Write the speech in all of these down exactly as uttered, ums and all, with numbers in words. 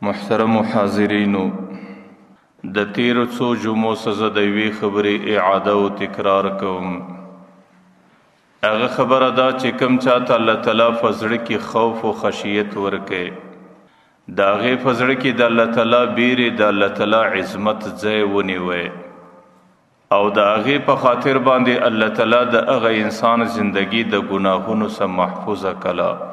محترم حاضرینو، د تیرو څو جمعو څخه د یوې خبرې اعاده او تکرار کوم. هغه خبره دا چې کوم چاته الله تعالی په زړه کې خوف او خشیت ورکړي، د هغې په زړه کې د الله تعالی بیرې د الله تعالی عظمت ځای ونیوی او د هغې په خاطر باندې الله تعالی د هغه انسان زندگی د ګناهونو څخه محفوظه کړه.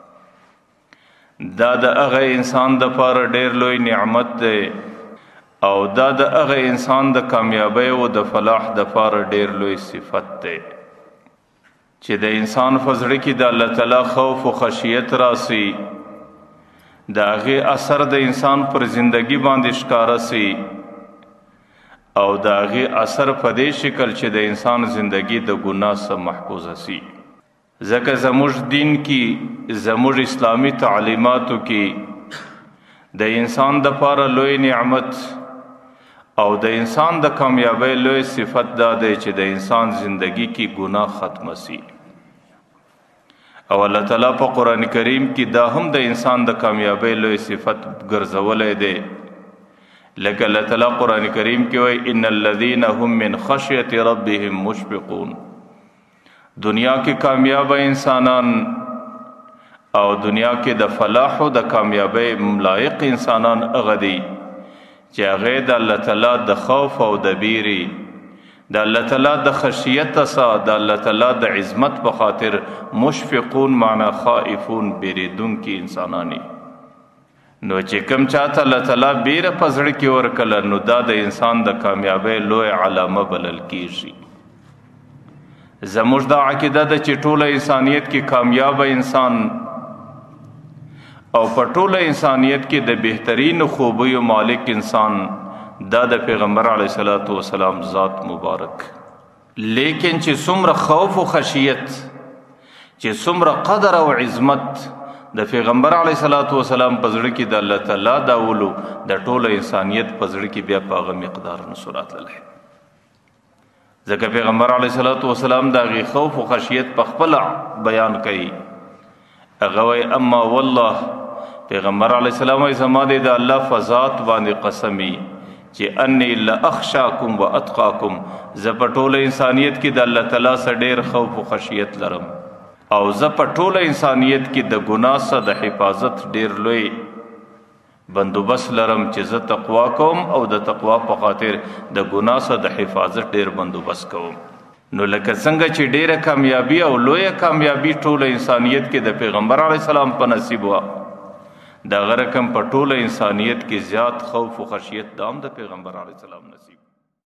دا د هغه انسان د پاره ډیر لوی نعمت دی او دا د هغه انسان د کامیابی او د فلاح د پاره ډیر لوی صفت دی چې د انسان په زړه کې د الله تعالی خوف او خشیت راسي، د هغې اثر د انسان پر زندگی باندې ښکاره سي او د هغې اثر په دې شکل چې د انسان زندگی د ګناه څخه محفوظه سي. ځکه زموږ دین کې زموږ اسلامی تعلیماتو کې د انسان د پاره لوی نعمت او د انسان د کامیابی لوی صفت دا دی چې د انسان زندگی کې ګناه ختم سي. او الله تعالی په قرآن کریم کې دا هم د انسان د کامیابی لوی صفت ګرځولی دی. لکه الله تعالی قرآن کریم کې وایي ان الذین هم من خشیت ربهم مشفقون. دنیا کې کامیاب انسانان او دنیا کې د فلاح او د کامیابی ملایق انسانان هغه دي چې هغې د الله تعالی د خوف او د بیرې د الله تعالی د خشیت څخه د الله تعالی د عظمت په خاطر مشفقون معنا خائفون بیریدونکي انسانان دي. نو چې کوم چاته الله تعالی بیره په زړه کې ورکړله نو دا د انسان د کامیابی لوی علامه بلل کیږي. زموږ دا عقیده ده چې ټوله انسانیت کې کامیاب انسان او په ټوله انسانیت کې د بهترین خوبیو مالک انسان دا د پیغمبر علیه الصلاۃ والسلام ذات مبارک. لیکن چې څومره خوف او خشیت، چې څومره قدر او عظمت د پیغمبر علیه الصلاۃ والسلام په زړه کې د الله تعالی دا ولو د ټوله انسانیت په زړه کې بیا په هغه مقدار نصرت للی. ځکه پیغمبر علیه الصلاۃ والسلام د هغې خوف او خشیت په خپله بیان کوي. هغه وایي اما والله، پیغمبر علیه السلام وایي زما دی د الله په ذات باندې قسمي چې انی لاخشاکم و اتقاکم، زه په ټوله انسانیت کې د الله تعالی څخه ډېر خوف او خشیت لرم او زه په ټوله انسانیت کې د ګناه څخه د حفاظت ډېر لوی بندوبست لرم چې زه تقوا کوم او د تقوا په خاطر د ګناه څخه د حفاظت ډیر بندوبست کوم. نو لکه څنګه چې ډیره کامیابی او لویه کامیابی ټوله انسانیت کې د پیغمبر علیه السلام په نصیب وه، دغه رقم په ټوله انسانیت کې زیات خوف او خشیت دام د پیغمبر علیه السلام نصیب.